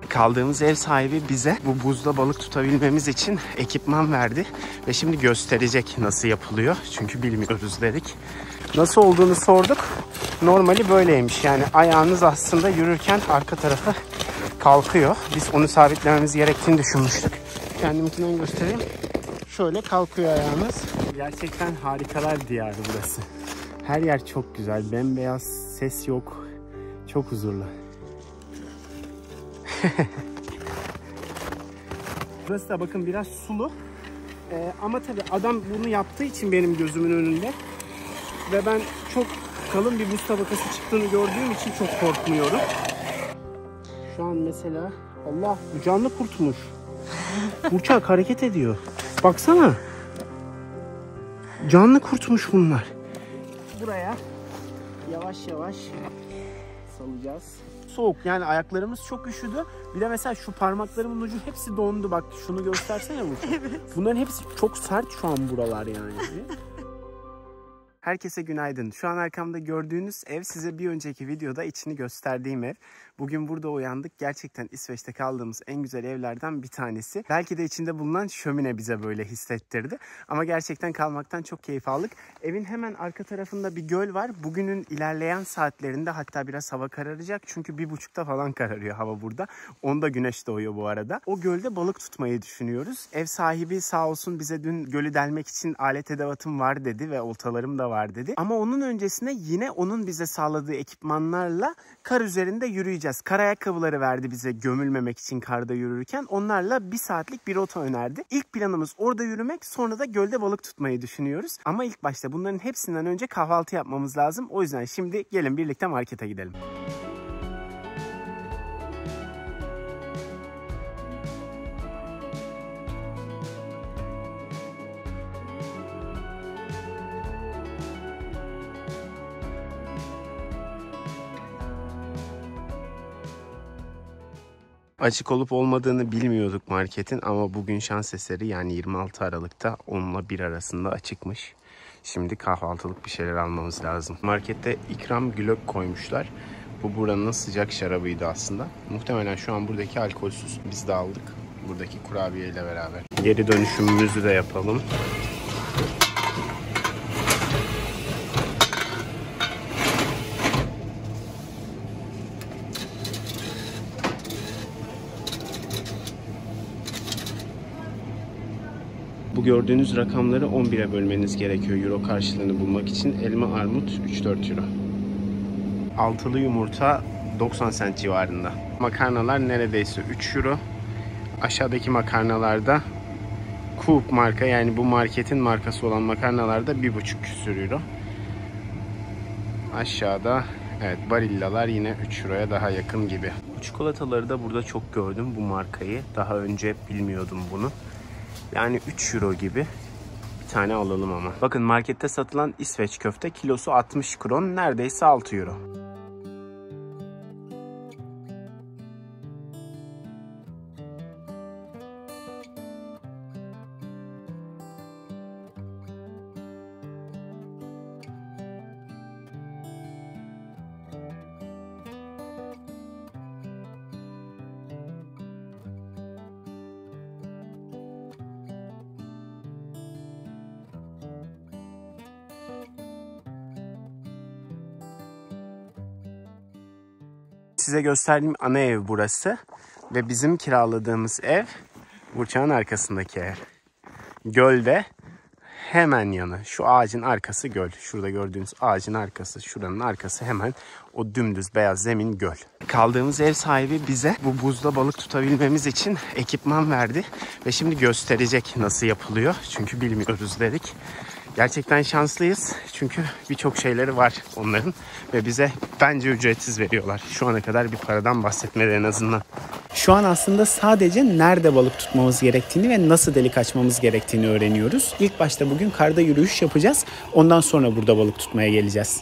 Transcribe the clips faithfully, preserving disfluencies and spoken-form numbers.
Kaldığımız ev sahibi bize bu buzda balık tutabilmemiz için ekipman verdi. Ve şimdi gösterecek nasıl yapılıyor. Çünkü bilmiyoruz dedik. Nasıl olduğunu sorduk. Normali böyleymiş. Yani ayağınız aslında yürürken arka tarafa kalkıyor. Biz onu sabitlememiz gerektiğini düşünmüştük. Kendimkinden göstereyim. Şöyle kalkıyor ayağınız. Gerçekten harikalar diyarı burası. Her yer çok güzel. Bembeyaz, ses yok. Çok huzurlu. Burası da bakın biraz sulu. Ee, ama tabii adam bunu yaptığı için benim gözümün önünde. Ve ben çok kalın bir buz tabakası çıktığını gördüğüm için çok korkmuyorum. Şu an mesela Allah, bu canlı kurtmuş. Burçak hareket ediyor. Baksana. Canlı kurtmuş bunlar. Buraya yavaş yavaş salacağız. Soğuk, yani ayaklarımız çok üşüdü. Bir de mesela şu parmaklarımın ucu hepsi dondu. Bak şunu göstersene Burçak. Evet. Bunların hepsi çok sert şu an buralar yani. Herkese günaydın. Şu an arkamda gördüğünüz ev size bir önceki videoda içini gösterdiğim ev. Bugün burada uyandık. Gerçekten İsveç'te kaldığımız en güzel evlerden bir tanesi. Belki de içinde bulunan şömine bize böyle hissettirdi. Ama gerçekten kalmaktan çok keyif aldık. Evin hemen arka tarafında bir göl var. Bugünün ilerleyen saatlerinde hatta biraz hava kararacak. Çünkü bir buçukta falan kararıyor hava burada. Onda güneş doğuyor bu arada. O gölde balık tutmayı düşünüyoruz. Ev sahibi sağ olsun bize dün gölü delmek için alet edevatım var dedi ve oltalarım da var dedi. Ama onun öncesinde yine onun bize sağladığı ekipmanlarla kar üzerinde yürüyeceğiz. Kar ayakkabıları verdi bize gömülmemek için karda yürürken. Onlarla bir saatlik bir rota önerdi. İlk planımız orada yürümek, sonra da gölde balık tutmayı düşünüyoruz. Ama ilk başta bunların hepsinden önce kahvaltı yapmamız lazım. O yüzden şimdi gelin birlikte markete gidelim. Açık olup olmadığını bilmiyorduk marketin ama bugün şans eseri, yani yirmi altı Aralık'ta onla bir arasında açıkmış. Şimdi kahvaltılık bir şeyler almamız lazım. Markette ikram glögg koymuşlar. Bu buranın sıcak şarabıydı aslında. Muhtemelen şu an buradaki alkolsüz. Biz de aldık buradaki kurabiye ile beraber. Geri dönüşümümüzü de yapalım. Bu gördüğünüz rakamları on bire bölmeniz gerekiyor euro karşılığını bulmak için. Elma, armut üç dört euro. Altılı yumurta doksan sent civarında. Makarnalar neredeyse üç euro. Aşağıdaki makarnalarda Coop marka, yani bu marketin markası olan makarnalarda bir buçuk küsür euro. Aşağıda evet Barillalar yine üç euroya daha yakın gibi. Bu çikolataları da burada çok gördüm, bu markayı. Daha önce bilmiyordum bunu. Yani üç euro gibi. Bir tane alalım ama. Bakın markette satılan İsveç köfte kilosu altmış kron, neredeyse altı euro. Size gösterdiğim ana ev burası ve bizim kiraladığımız ev Burçak'ın arkasındaki ev. Gölde hemen yanı. Şu ağacın arkası göl. Şurada gördüğünüz ağacın arkası, şuranın arkası hemen o dümdüz beyaz zemin göl. Kaldığımız ev sahibi bize bu buzda balık tutabilmemiz için ekipman verdi ve şimdi gösterecek nasıl yapılıyor. Çünkü bilmiyoruz dedik. Gerçekten şanslıyız çünkü birçok şeyleri var onların ve bize bence ücretsiz veriyorlar. Şu ana kadar bir paradan bahsetmedi en azından. Şu an aslında sadece nerede balık tutmamız gerektiğini ve nasıl delik açmamız gerektiğini öğreniyoruz. İlk başta bugün karda yürüyüş yapacağız. Ondan sonra burada balık tutmaya geleceğiz.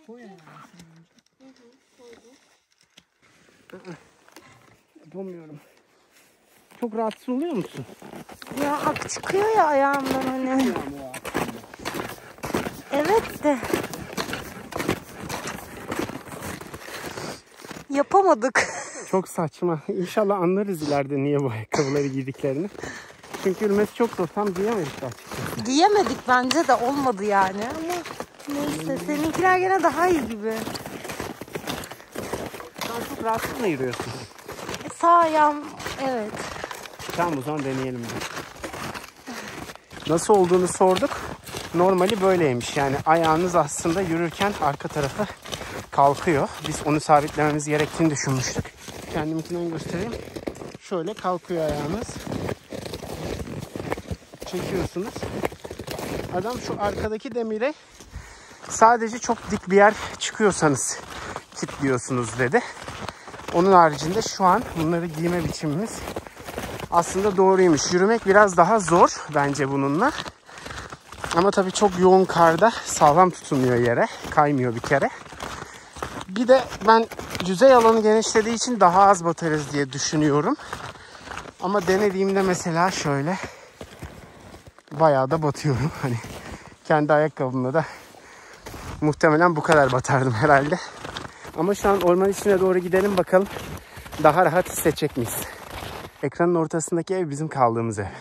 Yapamıyorum. Çok rahatsız oluyor musun? Ya ak çıkıyor ya ayağımdan hani. Evet de. Yapamadık. Çok saçma. İnşallah anlarız ileride niye bu ayakkabıları giydiklerini. Çünkü yürümesi çok zor. Tam giyemedik açıkçası. Giyemedik bence de, olmadı yani ama neyse. Seninkiler gene daha iyi gibi. Sen çok rahatlıkla yürüyorsun. E, sağ ayağım evet. Tamam o zaman deneyelim. De. Nasıl olduğunu sorduk. Normali böyleymiş. Yani ayağınız aslında yürürken arka tarafı kalkıyor. Biz onu sabitlememiz gerektiğini düşünmüştük. Kendimkinden göstereyim. Şöyle kalkıyor ayağınız. Çekiyorsunuz. Adam şu arkadaki demire sadece çok dik bir yer çıkıyorsanız kilitliyorsunuz dedi. Onun haricinde şu an bunları giyme biçimimiz aslında doğruymuş. Yürümek biraz daha zor bence bununla. Ama tabii çok yoğun karda sağlam tutunuyor yere. Kaymıyor bir kere. Bir de ben yüzey alanı genişlediği için daha az batarız diye düşünüyorum. Ama denediğimde mesela şöyle bayağı da batıyorum. Hani kendi ayakkabımla da muhtemelen bu kadar batardım herhalde. Ama şu an orman içine doğru gidelim bakalım daha rahat hissedecek miyiz? Ekranın ortasındaki ev bizim kaldığımız ev.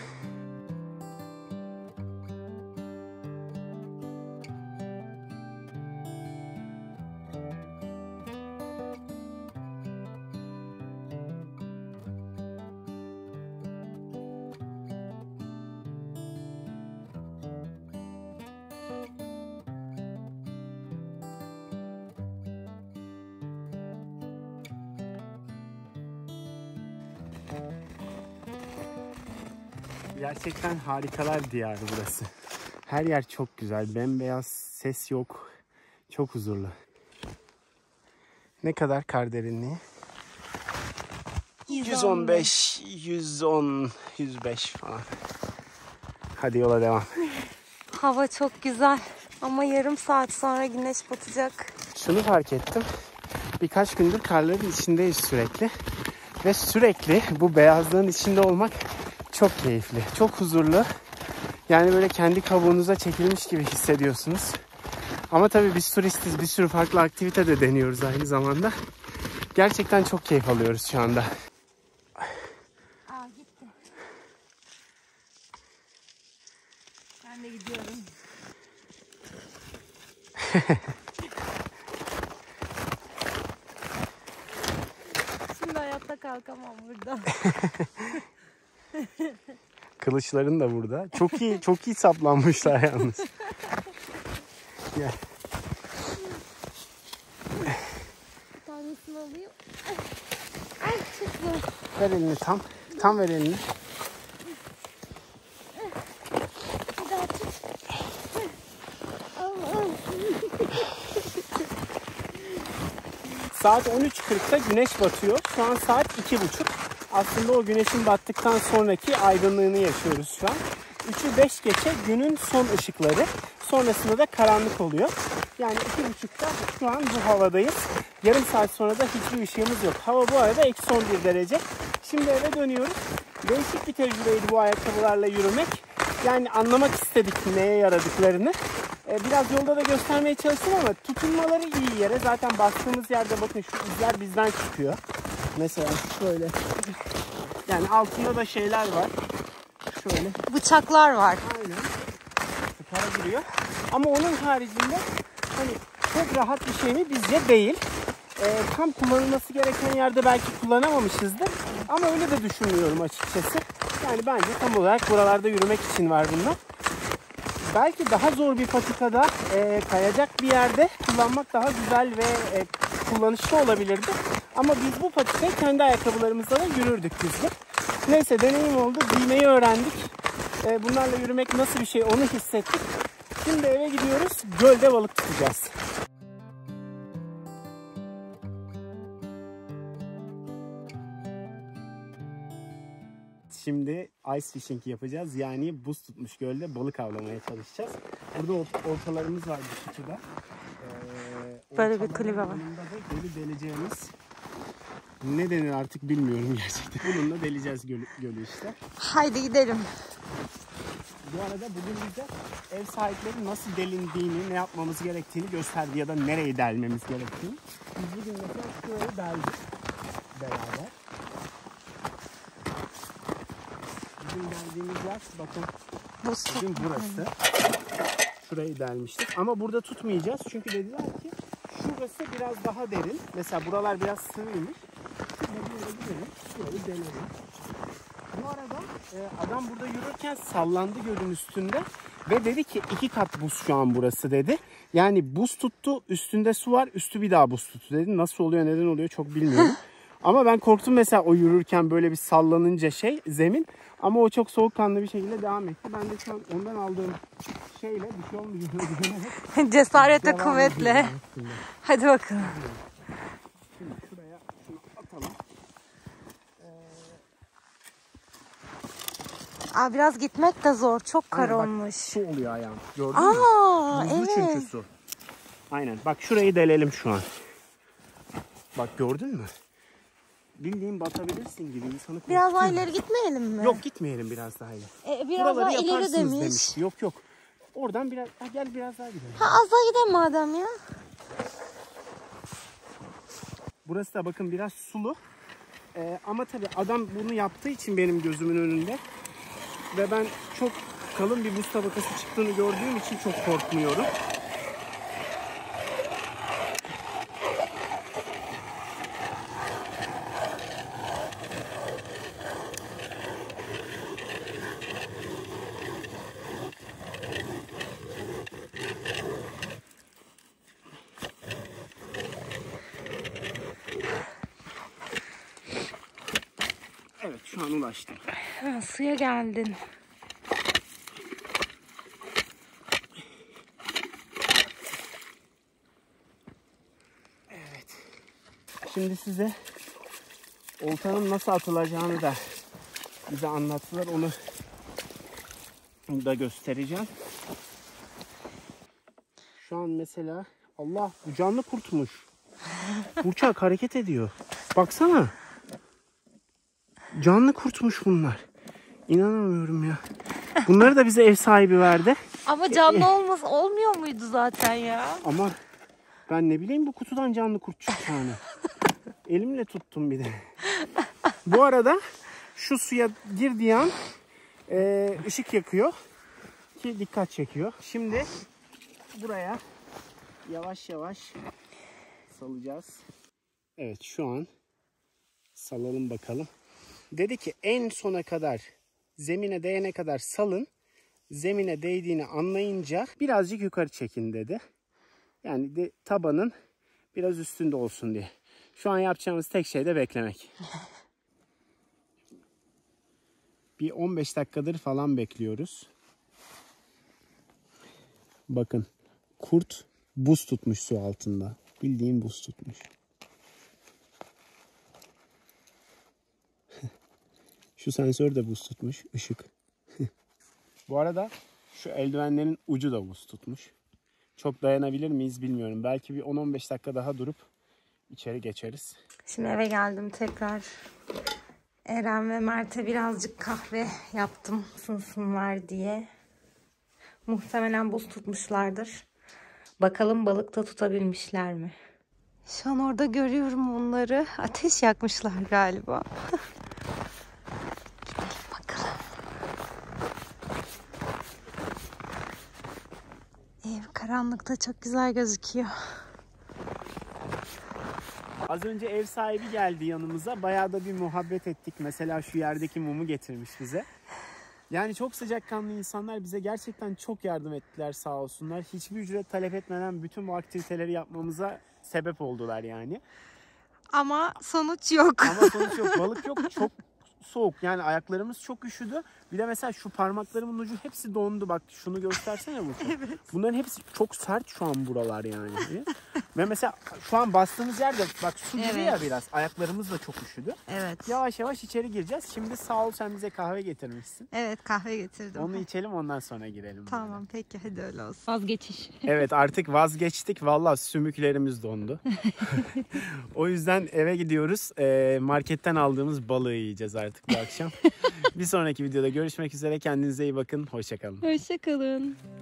Gerçekten harikalar diyarı burası. Her yer çok güzel. Bembeyaz, ses yok. Çok huzurlu. Ne kadar kar derinliği? yüz on beş, yüz on, yüz beş falan. Hadi yola devam. Hava çok güzel ama yarım saat sonra güneş batacak. Şunu fark ettim. Birkaç gündür karların içindeyiz sürekli. Ve sürekli bu beyazlığın içinde olmak çok keyifli, çok huzurlu. Yani böyle kendi kabuğunuza çekilmiş gibi hissediyorsunuz. Ama tabii biz turistiz, bir sürü farklı aktivite de deniyoruz aynı zamanda. Gerçekten çok keyif alıyoruz şu anda. Aa gitti. Ben de gidiyorum. Şimdi hayatta kalkamam burada. Kılıçların da burada. Çok iyi, çok iyi saplanmışlar yalnız. Gel. Bir tanesini alayım. Ay çok zor. Ver elini tam. Tam ver elini. Bir daha tut. Allah'ım. Saat on üç kırkta güneş batıyor. Şu an saat iki buçuk. Aslında o güneşin battıktan sonraki aydınlığını yaşıyoruz şu an. üçü beş geçe günün son ışıkları. Sonrasında da karanlık oluyor. Yani iki buçukta şu an bu havadayız. Yarım saat sonra da hiçbir ışığımız yok. Hava bu arada eksi on bir derece. Şimdi eve dönüyoruz. Değişik bir tecrübeydi bu ayakkabılarla yürümek. Yani anlamak istedik neye yaradıklarını. Biraz yolda da göstermeye çalıştım ama tutunmaları iyi yere. Zaten bastığımız yerde bakın şu izler bizden çıkıyor. Mesela şöyle. Yani altında da şeyler var. Şöyle. Bıçaklar var. Aynen. Para giriyor. Ama onun haricinde hani çok rahat bir şey mi? Bizce değil. Ee, tam kullanılması gereken yerde belki kullanamamışızdır. Ama öyle de düşünmüyorum açıkçası. Yani bence tam olarak buralarda yürümek için var bunlar. Belki daha zor bir patikada e, kayacak bir yerde kullanmak daha güzel ve e, kullanışlı olabilirdi. Ama biz bu patikayı kendi ayakkabılarımızla da yürürdük biz de. Neyse deneyim oldu. Giymeyi öğrendik. E, bunlarla yürümek nasıl bir şey onu hissettik. Şimdi eve gidiyoruz. Gölde balık tutacağız. Şimdi ice fishing yapacağız. Yani buz tutmuş gölde balık avlamaya çalışacağız. Burada oltalarımız var bu şekilde. Ee, Böyle bir kulübe var. Gölü deleceğimiz, ne denir artık bilmiyorum gerçekten. Bununla deleceğiz gölü, gölü işte. Haydi gidelim. Bu arada bugün bize ev sahipleri nasıl delindiğini, ne yapmamız gerektiğini gösterdi ya da nereyi delmemiz gerektiğini. Biz bugün mesela şöyle deldik. beraber. Bizim geldiğimiz yer bakın. Bizim burası. Şurayı delmiştik. Ama burada tutmayacağız. Çünkü dediler ki şurası biraz daha derin. Mesela buralar biraz sığıymış. Şuraya gidelim. Şurayı delelim. Bu arada e, adam burada yürürken sallandı gölün üstünde. Ve dedi ki iki kat buz şu an burası dedi. Yani buz tuttu, üstünde su var, üstü bir daha buz tuttu dedi. Nasıl oluyor, neden oluyor çok bilmiyorum. Ama ben korktum mesela o yürürken böyle bir sallanınca şey, zemin. Ama o çok soğukkanlı bir şekilde devam etti. Ben de şu an ondan aldığım şeyle bir şey olmuyor. Cesaretle, kuvvetle. Hadi bakalım. Şimdi şuraya şunu atalım. Aa, biraz gitmek de zor. Çok kar Aynen, olmuş. Bak, su oluyor ayağım. Gördün Aa, mü? Buzlu evet. çünkü su. Aynen. Bak şurayı delelim şu an. Bak gördün mü? Bildiğin batabilirsin gibi. İnsanı Biraz daha korkutuyor. ileri gitmeyelim mi? Yok gitmeyelim biraz daha ileri. E, biraz Buraları daha ileri yaparsınız demiş. demiş. Yok yok. Oradan biraz ha, gel biraz daha gidelim. Ha, az daha gidelim madem ya. Burası da bakın biraz sulu. Ee, ama tabii adam bunu yaptığı için benim gözümün önünde. Ve ben çok kalın bir buz tabakası çıktığını gördüğüm için çok korkmuyorum. Evet şu an ulaştım. Ha, suya geldin. Evet. Şimdi size oltanın nasıl atılacağını da bize anlattılar. Onu da göstereceğim. Şu an mesela Allah bu canlı kurtmuş. Burçak hareket ediyor. Baksana. Canlı kurtmuş bunlar. İnanamıyorum ya. Bunları da bize ev sahibi verdi. Ama canlı olmaz olmuyor muydu zaten ya? Ama ben ne bileyim bu kutudan canlı kurt çıkacağını. Elimle tuttum bir de. Bu arada şu suya girdiği an e, ışık yakıyor ki dikkat çekiyor. Şimdi buraya yavaş yavaş salacağız. Evet şu an salalım bakalım. Dedi ki en sona kadar zemine değene kadar salın. Zemine değdiğini anlayınca birazcık yukarı çekin dedi. Yani de, tabanın biraz üstünde olsun diye. Şu an yapacağımız tek şey de beklemek. Bir on beş dakikadır falan bekliyoruz. Bakın kurt buz tutmuş su altında. Bildiğin buz tutmuş. Şu sensör de buz tutmuş. Işık. Bu arada şu eldivenlerin ucu da buz tutmuş. Çok dayanabilir miyiz bilmiyorum. Belki bir on on beş dakika daha durup içeri geçeriz. Şimdi eve geldim tekrar. Eren ve Mert'e birazcık kahve yaptım ısınsınlar diye. Muhtemelen buz tutmuşlardır. Bakalım balık da tutabilmişler mi? Şu an orada görüyorum onları. Ateş yakmışlar galiba. Gidelim bakalım. Ev karanlıkta çok güzel gözüküyor. Az önce ev sahibi geldi yanımıza. Bayağı da bir muhabbet ettik. Mesela şu yerdeki mumu getirmiş bize. Yani çok sıcakkanlı insanlar bize gerçekten çok yardım ettiler sağ olsunlar. Hiçbir ücret talep etmeden bütün bu aktiviteleri yapmamıza sebep oldular yani. Ama sonuç yok. Ama sonuç yok. Balık yok. Çok soğuk. Yani ayaklarımız çok üşüdü. Bir de mesela şu parmaklarımın ucu hepsi dondu. Bak şunu göstersene bu. Evet. Bunların hepsi çok sert şu an buralar yani. Ve mesela şu an bastığımız yerde bak su gibi Evet. ya biraz. Ayaklarımız da çok üşüdü. Evet. Yavaş yavaş içeri gireceğiz. Şimdi sağ ol sen bize kahve getirmişsin. Evet, kahve getirdim. Onu içelim ondan sonra girelim. Tamam böyle. peki, hadi öyle olsun. Vazgeçiş. Evet artık vazgeçtik. Vallahi sümüklerimiz dondu. O yüzden eve gidiyoruz. Ee, marketten aldığımız balığı yiyeceğiz artık bu akşam. Bir sonraki videoda görüşmek üzere. Kendinize iyi bakın. Hoşça kalın. Hoşça kalın.